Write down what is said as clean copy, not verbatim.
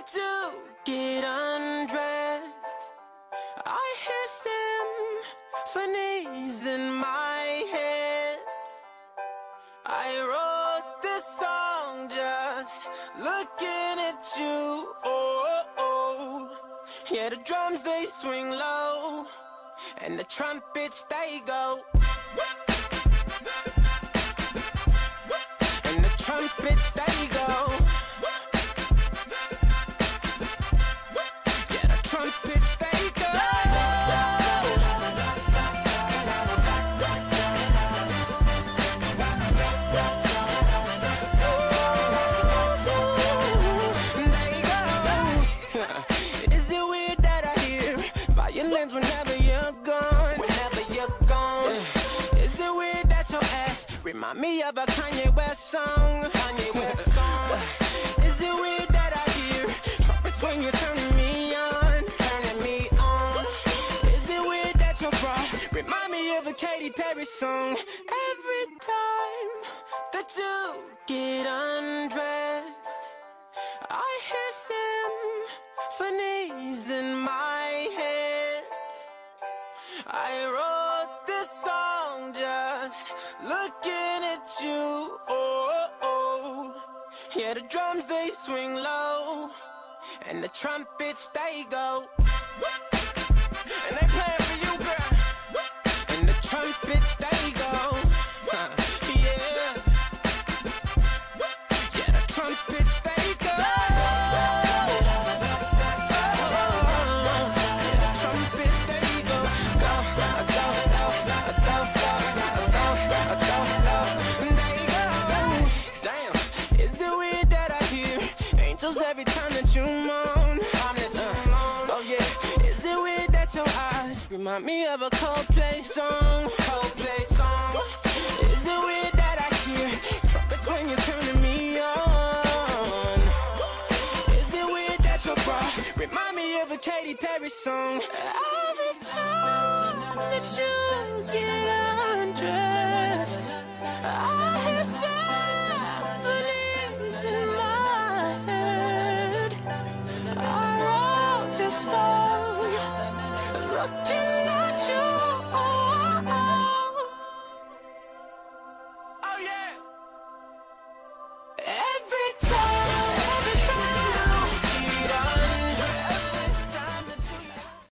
that you get undressed, I hear symphonies in my head. I wrote this song just looking at you. Oh, oh. Yeah, the drums they swing low and the trumpets they go, and the trumpets they go. Yeah, the trumpets they go. Is it weird that I hear violins whenever you're gone? Whenever you're gone. Is it weird that your ass remind me of a Kanye West song? Kanye West song. Is it weird that I hear trumpets when you're turning me on? Turning me on. Is it weird that your bra remind me of a Katy Perry song? Every time that you get undressed, I hear symphonies in my head. I wrote this song just looking at you. Oh, oh. Yeah, the drums they swing low and the trumpets they go, and they playing for you, girl. And the trumpets they go. Yeah. Yeah, the trumpets they go. Every time that you moan, oh yeah. Is it weird that your eyes remind me of a Coldplay song? Coldplay song. Is it weird that I hear trumpets when you're turning me on? Is it weird that your bra remind me of a Katy Perry song? Every time that you get on